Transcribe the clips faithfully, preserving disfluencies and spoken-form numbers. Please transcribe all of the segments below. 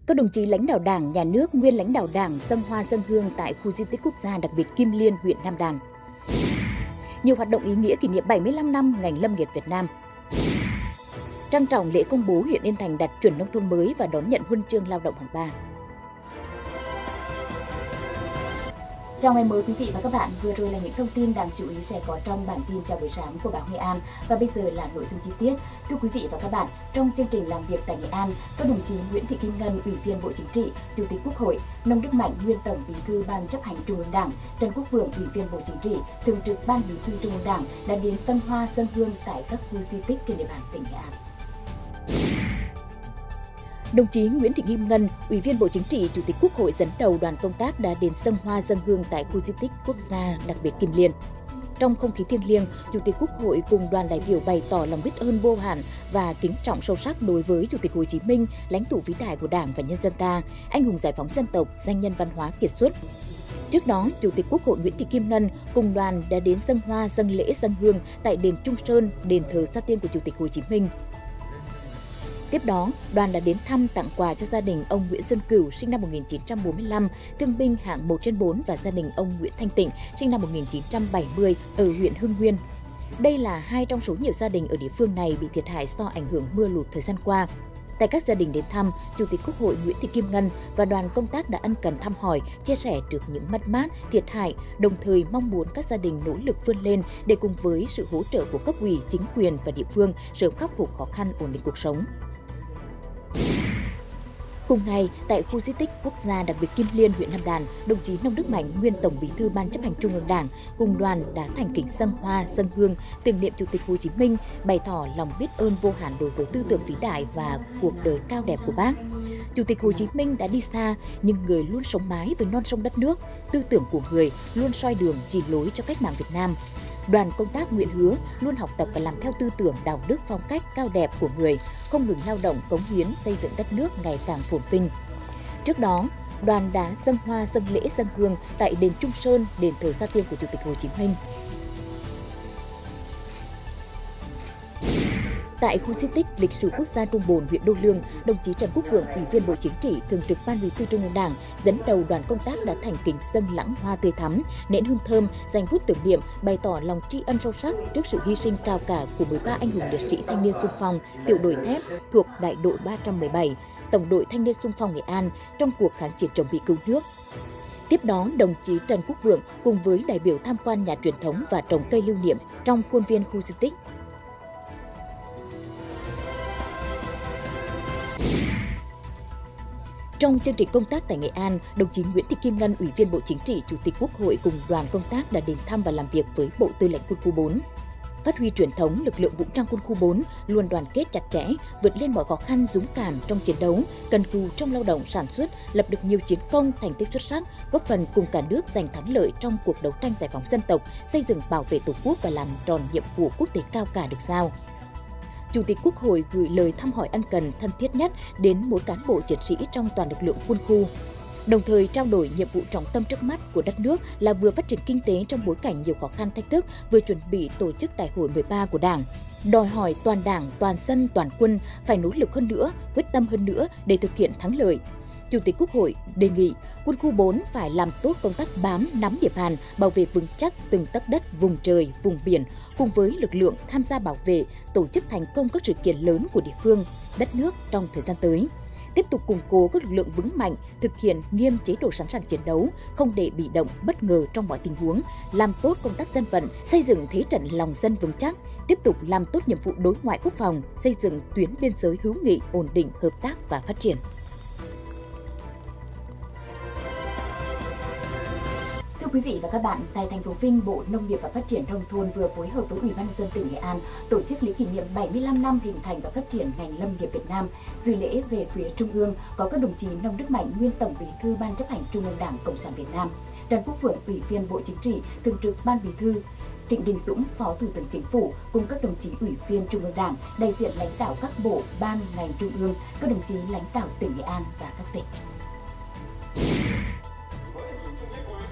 Các đồng chí lãnh đạo Đảng, Nhà nước, nguyên lãnh đạo Đảng dâng hoa dâng hương tại khu di tích quốc gia đặc biệt Kim Liên, huyện Nam Đàn. Nhiều hoạt động ý nghĩa kỷ niệm bảy mươi lăm năm ngành lâm nghiệp Việt Nam. Trang trọng lễ công bố huyện Yên Thành đạt chuẩn nông thôn mới và đón nhận huân chương lao động hạng ba. Chào ngày mới quý vị và các bạn, vừa rồi là những thông tin đáng chú ý sẽ có trong bản tin chào buổi sáng của báo Nghệ An và bây giờ là nội dung chi tiết. Thưa quý vị và các bạn, trong chương trình làm việc tại Nghệ An, các đồng chí Nguyễn Thị Kim Ngân, Ủy viên Bộ Chính trị, Chủ tịch Quốc hội, Nông Đức Mạnh, nguyên Tổng Bí thư Ban Chấp hành Trung ương Đảng, Trần Quốc Vượng, Ủy viên Bộ Chính trị, Thường trực Ban Bí thư Trung ương Đảng đã đến dâng hoa dâng hương tại các khu di tích trên địa bàn tỉnh Nghệ An. Đồng chí Nguyễn Thị Kim Ngân, Ủy viên Bộ Chính trị, Chủ tịch Quốc hội dẫn đầu đoàn công tác đã đến dâng hoa dâng hương tại khu di tích quốc gia đặc biệt Kim Liên. Trong không khí thiêng liêng, Chủ tịch Quốc hội cùng đoàn đại biểu bày tỏ lòng biết ơn vô hạn và kính trọng sâu sắc đối với Chủ tịch Hồ Chí Minh, lãnh tụ vĩ đại của Đảng và nhân dân ta, anh hùng giải phóng dân tộc, danh nhân văn hóa kiệt xuất. Trước đó, Chủ tịch Quốc hội Nguyễn Thị Kim Ngân cùng đoàn đã đến dâng hoa dâng lễ dâng hương tại đền Trung Sơn, đền thờ gia tiên của Chủ tịch Hồ Chí Minh. Tiếp đó, đoàn đã đến thăm tặng quà cho gia đình ông Nguyễn Xuân Cửu, sinh năm một nghìn chín trăm bốn mươi lăm, thương binh hạng một trên bốn và gia đình ông Nguyễn Thanh Tịnh, sinh năm một nghìn chín trăm bảy mươi, ở huyện Hưng Nguyên. Đây là hai trong số nhiều gia đình ở địa phương này bị thiệt hại do ảnh hưởng mưa lụt thời gian qua. Tại các gia đình đến thăm, Chủ tịch Quốc hội Nguyễn Thị Kim Ngân và đoàn công tác đã ân cần thăm hỏi, chia sẻ được những mất mát, thiệt hại, đồng thời mong muốn các gia đình nỗ lực vươn lên để cùng với sự hỗ trợ của cấp ủy, chính quyền và địa phương sớm khắc phục khó khăn, ổn định cuộc sống. Cùng ngày, tại khu di tích quốc gia đặc biệt Kim Liên, huyện Nam Đàn, đồng chí Nông Đức Mạnh, nguyên Tổng Bí thư Ban Chấp hành Trung ương Đảng, cùng đoàn đã thành kính dâng hoa, dâng hương, tưởng niệm Chủ tịch Hồ Chí Minh, bày tỏ lòng biết ơn vô hạn đối với tư tưởng vĩ đại và cuộc đời cao đẹp của Bác. Chủ tịch Hồ Chí Minh đã đi xa, nhưng người luôn sống mái với non sông đất nước, tư tưởng của người luôn soi đường chỉ lối cho cách mạng Việt Nam. Đoàn công tác nguyện hứa luôn học tập và làm theo tư tưởng đạo đức phong cách cao đẹp của người, không ngừng lao động cống hiến xây dựng đất nước ngày càng phồn vinh. Trước đó, đoàn đã dâng hoa dâng lễ dâng hương tại đền Trung Sơn, đền thờ gia tiên của Chủ tịch Hồ Chí Minh. Tại khu di tích lịch sử quốc gia Trung Bồn, huyện Đô Lương, đồng chí Trần Quốc Vượng, Ủy viên Bộ Chính trị, Thường trực Ban Bí thư Trung ương Đảng, dẫn đầu đoàn công tác đã thành kính dâng lãng hoa tươi thắm, nén hương thơm, dành phút tưởng niệm, bày tỏ lòng tri ân sâu sắc trước sự hy sinh cao cả của mười ba anh hùng liệt sĩ thanh niên xung phong, tiểu đội thép thuộc đại đội ba trăm mười bảy, tổng đội thanh niên xung phong Nghệ An trong cuộc kháng chiến chống Mỹ cứu nước. Tiếp đó, đồng chí Trần Quốc Vượng cùng với đại biểu tham quan nhà truyền thống và trồng cây lưu niệm trong khuôn viên khu di tích. Trong chương trình công tác tại Nghệ An, đồng chí Nguyễn Thị Kim Ngân, Ủy viên Bộ Chính trị, Chủ tịch Quốc hội cùng đoàn công tác đã đến thăm và làm việc với Bộ Tư lệnh Quân khu bốn. Phát huy truyền thống, lực lượng vũ trang Quân khu bốn luôn đoàn kết chặt chẽ, vượt lên mọi khó khăn, dũng cảm trong chiến đấu, cần cù trong lao động sản xuất, lập được nhiều chiến công, thành tích xuất sắc, góp phần cùng cả nước giành thắng lợi trong cuộc đấu tranh giải phóng dân tộc, xây dựng bảo vệ Tổ quốc và làm tròn nhiệm vụ quốc tế cao cả được giao. Chủ tịch Quốc hội gửi lời thăm hỏi ân cần thân thiết nhất đến mỗi cán bộ chiến sĩ trong toàn lực lượng quân khu. Đồng thời trao đổi nhiệm vụ trọng tâm trước mắt của đất nước là vừa phát triển kinh tế trong bối cảnh nhiều khó khăn thách thức, vừa chuẩn bị tổ chức đại hội mười ba của Đảng. Đòi hỏi toàn Đảng, toàn dân, toàn quân phải nỗ lực hơn nữa, quyết tâm hơn nữa để thực hiện thắng lợi. Chủ tịch Quốc hội đề nghị Quân khu bốn phải làm tốt công tác bám, nắm địa bàn, bảo vệ vững chắc từng tấc đất, vùng trời, vùng biển, cùng với lực lượng tham gia bảo vệ, tổ chức thành công các sự kiện lớn của địa phương, đất nước trong thời gian tới. Tiếp tục củng cố các lực lượng vững mạnh, thực hiện nghiêm chế độ sẵn sàng chiến đấu, không để bị động, bất ngờ trong mọi tình huống, làm tốt công tác dân vận, xây dựng thế trận lòng dân vững chắc, tiếp tục làm tốt nhiệm vụ đối ngoại quốc phòng, xây dựng tuyến biên giới hữu nghị, ổn định, hợp tác và phát triển. Thưa quý vị và các bạn, tại thành phố Vinh, Bộ Nông nghiệp và Phát triển nông thôn vừa phối hợp với Ủy ban nhân dân tỉnh Nghệ An tổ chức lễ kỷ niệm bảy mươi lăm năm hình thành và phát triển ngành lâm nghiệp Việt Nam. Dự lễ về phía Trung ương có các đồng chí Nông Đức Mạnh, nguyên Tổng Bí thư Ban Chấp hành Trung ương Đảng Cộng sản Việt Nam, Trần Quốc Vượng, Ủy viên Bộ Chính trị, Thường trực Ban Bí thư, Trịnh Đình Dũng, Phó Thủ tướng Chính phủ cùng các đồng chí Ủy viên Trung ương Đảng, đại diện lãnh đạo các bộ, ban, ngành trung ương, các đồng chí lãnh đạo tỉnh Nghệ An và các tỉnh.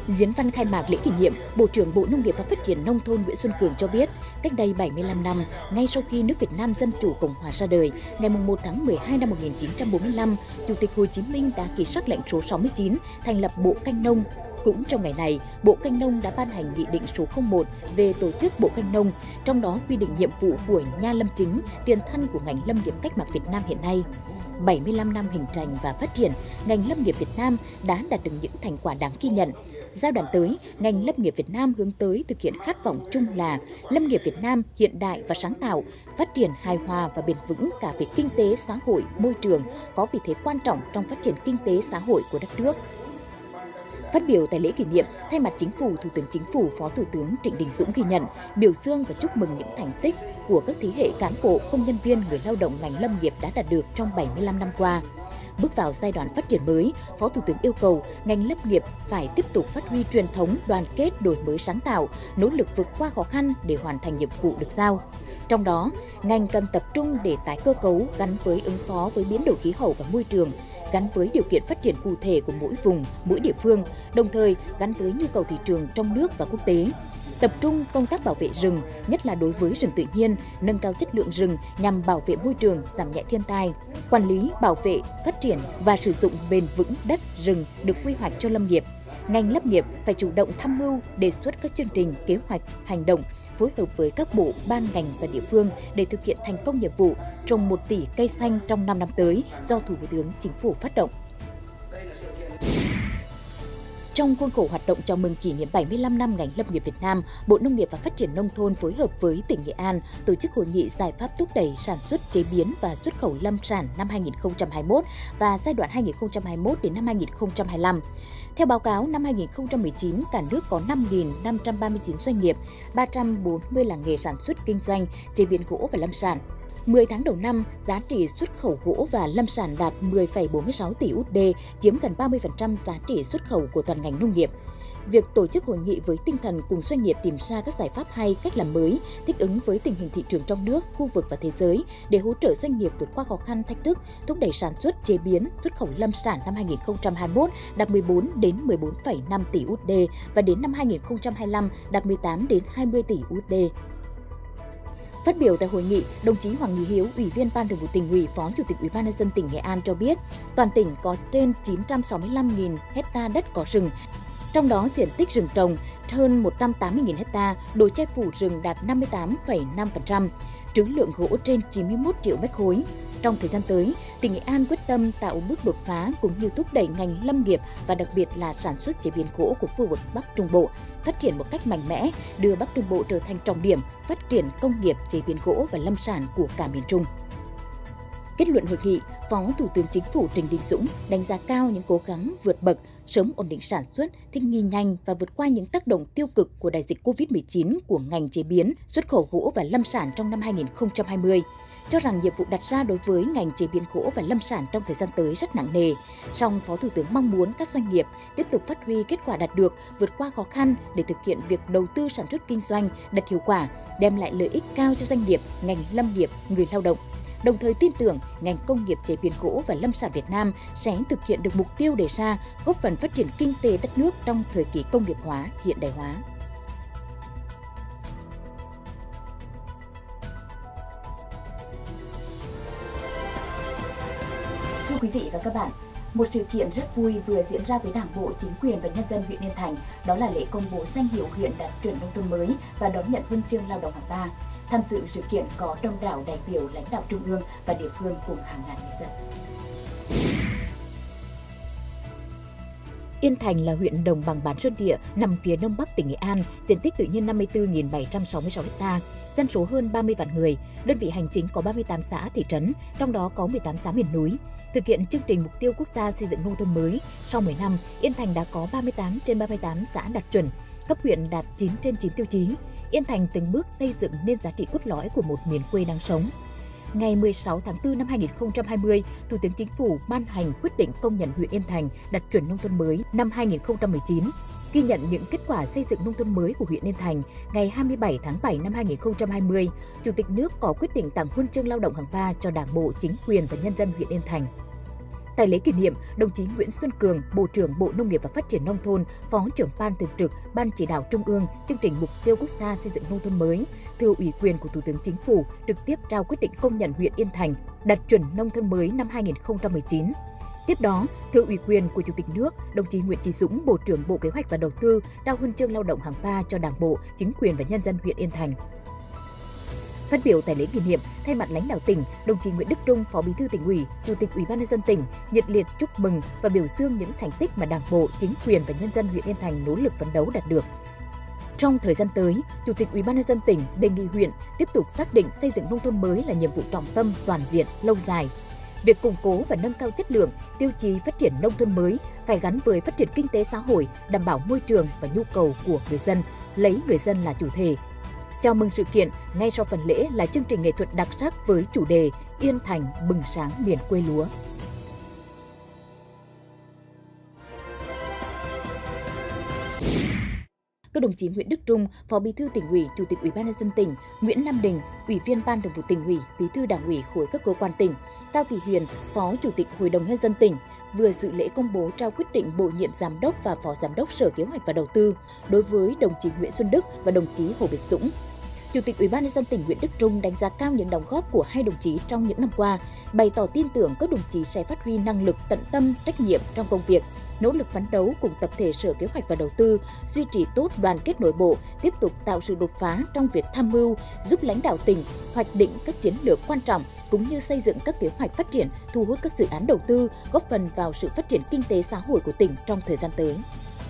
Diễn văn khai mạc lễ kỷ niệm, Bộ trưởng Bộ Nông nghiệp và Phát triển Nông thôn Nguyễn Xuân Cường cho biết, cách đây bảy mươi lăm năm, ngay sau khi nước Việt Nam Dân chủ Cộng hòa ra đời, ngày mùng một tháng mười hai năm một nghìn chín trăm bốn mươi lăm, Chủ tịch Hồ Chí Minh đã ký sắc lệnh số sáu mươi chín thành lập Bộ Canh nông. Cũng trong ngày này, Bộ Canh nông đã ban hành Nghị định số không một về tổ chức Bộ Canh nông, trong đó quy định nhiệm vụ của Nha Lâm Chính, tiền thân của ngành lâm nghiệp cách mạng Việt Nam hiện nay. bảy mươi lăm năm hình thành và phát triển, ngành lâm nghiệp Việt Nam đã đạt được những thành quả đáng ghi nhận. Giai đoạn tới, ngành lâm nghiệp Việt Nam hướng tới thực hiện khát vọng chung là lâm nghiệp Việt Nam hiện đại và sáng tạo, phát triển hài hòa và bền vững cả về kinh tế, xã hội, môi trường, có vị thế quan trọng trong phát triển kinh tế xã hội của đất nước. Phát biểu tại lễ kỷ niệm, thay mặt Chính phủ, Thủ tướng Chính phủ, Phó Thủ tướng Trịnh Đình Dũng ghi nhận, biểu dương và chúc mừng những thành tích của các thế hệ cán bộ, công nhân viên, người lao động ngành lâm nghiệp đã đạt được trong bảy mươi lăm năm qua. Bước vào giai đoạn phát triển mới, Phó Thủ tướng yêu cầu ngành lâm nghiệp phải tiếp tục phát huy truyền thống đoàn kết, đổi mới sáng tạo, nỗ lực vượt qua khó khăn để hoàn thành nhiệm vụ được giao. Trong đó, ngành cần tập trung để tái cơ cấu gắn với ứng phó với biến đổi khí hậu và môi trường, gắn với điều kiện phát triển cụ thể của mỗi vùng, mỗi địa phương, đồng thời gắn với nhu cầu thị trường trong nước và quốc tế. Tập trung công tác bảo vệ rừng, nhất là đối với rừng tự nhiên, nâng cao chất lượng rừng nhằm bảo vệ môi trường, giảm nhẹ thiên tai, quản lý, bảo vệ, phát triển và sử dụng bền vững đất, rừng được quy hoạch cho lâm nghiệp. Ngành lâm nghiệp phải chủ động tham mưu, đề xuất các chương trình, kế hoạch, hành động, phối hợp với các bộ, ban, ngành và địa phương để thực hiện thành công nhiệm vụ trồng một tỷ cây xanh trong năm năm tới do Thủ tướng Chính phủ phát động. Trong khuôn khổ hoạt động chào mừng kỷ niệm bảy mươi lăm năm ngành lâm nghiệp Việt Nam, Bộ Nông nghiệp và Phát triển Nông thôn phối hợp với tỉnh Nghệ An tổ chức hội nghị giải pháp thúc đẩy sản xuất, chế biến và xuất khẩu lâm sản năm hai nghìn không trăm hai mươi mốt và giai đoạn hai nghìn không trăm hai mươi mốt đến năm hai nghìn không trăm hai mươi lăm. Theo báo cáo, năm hai nghìn không trăm mười chín, cả nước có năm nghìn năm trăm ba mươi chín doanh nghiệp, ba trăm bốn mươi làng nghề sản xuất kinh doanh, chế biến gỗ và lâm sản. mười tháng đầu năm, giá trị xuất khẩu gỗ và lâm sản đạt mười phẩy bốn mươi sáu tỷ u ét đê, chiếm gần ba mươi phần trăm giá trị xuất khẩu của toàn ngành nông nghiệp. Việc tổ chức hội nghị với tinh thần cùng doanh nghiệp tìm ra các giải pháp hay, cách làm mới, thích ứng với tình hình thị trường trong nước, khu vực và thế giới để hỗ trợ doanh nghiệp vượt qua khó khăn, thách thức, thúc đẩy sản xuất, chế biến, xuất khẩu lâm sản năm hai nghìn không trăm hai mươi mốt đạt mười bốn đến mười bốn phẩy năm tỷ u ét đê và đến năm hai nghìn không trăm hai mươi lăm đạt mười tám đến hai mươi tỷ u ét đê. Phát biểu tại hội nghị, đồng chí Hoàng Nghị Hiếu, Ủy viên Ban Thường vụ Tỉnh ủy, Phó Chủ tịch Ủy ban nhân dân tỉnh Nghệ An cho biết, toàn tỉnh có trên chín trăm sáu mươi lăm nghìn hecta đất có rừng. Trong đó, diện tích rừng trồng hơn một trăm tám mươi nghìn hecta, độ che phủ rừng đạt năm mươi tám phẩy năm phần trăm, trữ lượng gỗ trên chín mươi mốt triệu mét khối. Trong thời gian tới, tỉnh Nghệ An quyết tâm tạo bước đột phá cũng như thúc đẩy ngành lâm nghiệp và đặc biệt là sản xuất chế biến gỗ của khu vực Bắc Trung Bộ phát triển một cách mạnh mẽ, đưa Bắc Trung Bộ trở thành trọng điểm phát triển công nghiệp chế biến gỗ và lâm sản của cả miền Trung. Kết luận hội nghị, Phó Thủ tướng Chính phủ Trịnh Đình Dũng đánh giá cao những cố gắng vượt bậc, sớm ổn định sản xuất, thích nghi nhanh và vượt qua những tác động tiêu cực của đại dịch Covid mười chín của ngành chế biến, xuất khẩu gỗ và lâm sản trong năm hai nghìn không trăm hai mươi. Cho rằng nhiệm vụ đặt ra đối với ngành chế biến gỗ và lâm sản trong thời gian tới rất nặng nề. Song Phó Thủ tướng mong muốn các doanh nghiệp tiếp tục phát huy kết quả đạt được, vượt qua khó khăn để thực hiện việc đầu tư sản xuất kinh doanh đạt hiệu quả, đem lại lợi ích cao cho doanh nghiệp, ngành lâm nghiệp, người lao động. Đồng thời tin tưởng ngành công nghiệp chế biến gỗ và lâm sản Việt Nam sẽ thực hiện được mục tiêu đề ra, góp phần phát triển kinh tế đất nước trong thời kỳ công nghiệp hóa, hiện đại hóa. Thưa quý vị và các bạn, một sự kiện rất vui vừa diễn ra với Đảng bộ, chính quyền và nhân dân huyện Yên Thành, đó là lễ công bố danh hiệu huyện đạt chuẩn nông thôn mới và đón nhận huân chương lao động hạng ba. Tham dự sự kiện có đông đảo đại biểu lãnh đạo trung ương và địa phương cùng hàng ngàn người dân. Yên Thành là huyện đồng bằng bán sơn địa nằm phía đông bắc tỉnh Nghệ An, diện tích tự nhiên năm mươi tư nghìn bảy trăm sáu mươi sáu ha, dân số hơn ba mươi vạn người, đơn vị hành chính có ba mươi tám xã thị trấn, trong đó có mười tám xã miền núi. Thực hiện chương trình mục tiêu quốc gia xây dựng nông thôn mới, sau mười năm, Yên Thành đã có ba mươi tám trên ba mươi tám xã đạt chuẩn, cấp huyện đạt chín trên chín tiêu chí. Yên Thành từng bước xây dựng nên giá trị cốt lõi của một miền quê đáng sống. Ngày mười sáu tháng tư năm hai nghìn không trăm hai mươi, Thủ tướng Chính phủ ban hành quyết định công nhận huyện Yên Thành đạt chuẩn nông thôn mới năm hai nghìn không trăm mười chín. Ghi nhận những kết quả xây dựng nông thôn mới của huyện Yên Thành, ngày hai mươi bảy tháng bảy năm hai nghìn không trăm hai mươi, Chủ tịch nước có quyết định tặng huân chương lao động hạng ba cho Đảng bộ, chính quyền và nhân dân huyện Yên Thành. Tại lễ kỷ niệm, đồng chí Nguyễn Xuân Cường, Bộ trưởng Bộ Nông nghiệp và Phát triển Nông thôn, Phó trưởng Ban Thường trực, Ban Chỉ đạo Trung ương, chương trình Mục tiêu Quốc gia xây dựng nông thôn mới, thừa ủy quyền của Thủ tướng Chính phủ trực tiếp trao quyết định công nhận huyện Yên Thành đạt chuẩn nông thôn mới năm hai nghìn không trăm mười chín. Tiếp đó, thừa ủy quyền của Chủ tịch nước, đồng chí Nguyễn Chí Dũng, Bộ trưởng Bộ Kế hoạch và Đầu tư trao huân chương lao động hạng ba cho Đảng bộ, chính quyền và nhân dân huyện Yên Thành. Phát biểu tại lễ kỷ niệm, thay mặt lãnh đạo tỉnh, đồng chí Nguyễn Đức Trung, Phó Bí thư Tỉnh ủy, Chủ tịch Ủy ban nhân dân tỉnh nhiệt liệt chúc mừng và biểu dương những thành tích mà Đảng bộ, chính quyền và nhân dân huyện Yên Thành nỗ lực phấn đấu đạt được. Trong thời gian tới, Chủ tịch Ủy ban nhân dân tỉnh đề nghị huyện tiếp tục xác định xây dựng nông thôn mới là nhiệm vụ trọng tâm, toàn diện, lâu dài. Việc củng cố và nâng cao chất lượng, tiêu chí phát triển nông thôn mới phải gắn với phát triển kinh tế xã hội, đảm bảo môi trường và nhu cầu của người dân, lấy người dân là chủ thể. Chào mừng sự kiện, ngay sau phần lễ là chương trình nghệ thuật đặc sắc với chủ đề Yên Thành bừng sáng miền quê lúa. Các đồng chí Nguyễn Đức Trung, Phó Bí thư Tỉnh ủy, Chủ tịch Ủy ban nhân dân tỉnh, Nguyễn Nam Đình, Ủy viên Ban Thường vụ Tỉnh ủy, Bí thư Đảng ủy khối các cơ quan tỉnh, Cao Thị Huyền, Phó Chủ tịch Hội đồng nhân dân tỉnh vừa dự lễ công bố trao quyết định bổ nhiệm giám đốc và phó giám đốc Sở Kế hoạch và Đầu tư đối với đồng chí Nguyễn Xuân Đức và đồng chí Hồ Việt Dũng. Chủ tịch Ủy ban nhân dân tỉnh Nguyễn Đức Trung đánh giá cao những đóng góp của hai đồng chí trong những năm qua, bày tỏ tin tưởng các đồng chí sẽ phát huy năng lực, tận tâm, trách nhiệm trong công việc, nỗ lực phấn đấu cùng tập thể Sở Kế hoạch và Đầu tư, duy trì tốt đoàn kết nội bộ, tiếp tục tạo sự đột phá trong việc tham mưu, giúp lãnh đạo tỉnh hoạch định các chiến lược quan trọng cũng như xây dựng các kế hoạch phát triển, thu hút các dự án đầu tư, góp phần vào sự phát triển kinh tế xã hội của tỉnh trong thời gian tới.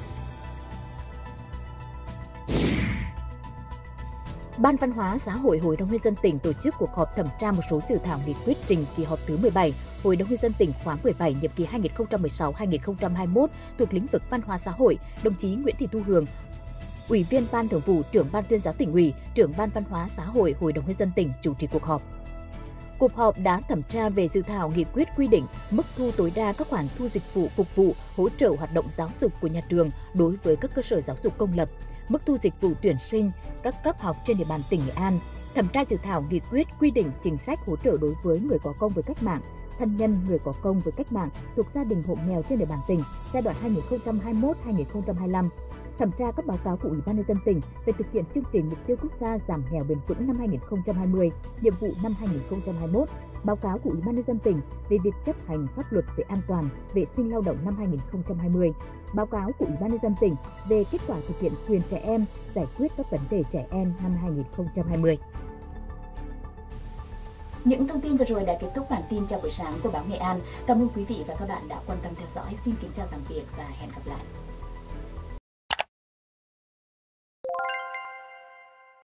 Ban Văn hóa Xã hội Hội đồng nhân dân tỉnh tổ chức cuộc họp thẩm tra một số dự thảo nghị quyết trình kỳ họp thứ mười bảy Hội đồng nhân dân tỉnh khóa mười bảy nhiệm kỳ hai nghìn không trăm mười sáu đến hai nghìn không trăm hai mươi mốt thuộc lĩnh vực văn hóa xã hội. Đồng chí Nguyễn Thị Thu Hường, Ủy viên Ban Thường vụ, Trưởng Ban Tuyên giáo Tỉnh ủy, Trưởng Ban Văn hóa Xã hội Hội đồng nhân dân tỉnh chủ trì cuộc họp. Cuộc họp đã thẩm tra về dự thảo nghị quyết quy định mức thu tối đa các khoản thu dịch vụ phục vụ hỗ trợ hoạt động giáo dục của nhà trường đối với các cơ sở giáo dục công lập, mức thu dịch vụ tuyển sinh các cấp học trên địa bàn tỉnh Nghệ An, thẩm tra dự thảo nghị quyết quy định chính sách hỗ trợ đối với người có công với cách mạng, thân nhân người có công với cách mạng thuộc gia đình hộ nghèo trên địa bàn tỉnh giai đoạn hai nghìn không trăm hai mươi mốt đến hai nghìn không trăm hai mươi lăm, thẩm tra các báo cáo của Ủy ban nhân dân tỉnh về thực hiện chương trình mục tiêu quốc gia giảm nghèo bền vững năm hai nghìn không trăm hai mươi, nhiệm vụ năm hai nghìn không trăm hai mươi mốt, báo cáo của Ủy ban nhân dân tỉnh về việc chấp hành pháp luật về an toàn vệ sinh lao động năm hai nghìn không trăm hai mươi, báo cáo của Ủy ban nhân dân tỉnh về kết quả thực hiện quyền trẻ em, giải quyết các vấn đề trẻ em năm hai nghìn không trăm hai mươi. Những thông tin vừa rồi đã kết thúc bản tin chào buổi sáng của báo Nghệ An. Cảm ơn quý vị và các bạn đã quan tâm theo dõi. Xin kính chào tạm biệt và hẹn gặp lại.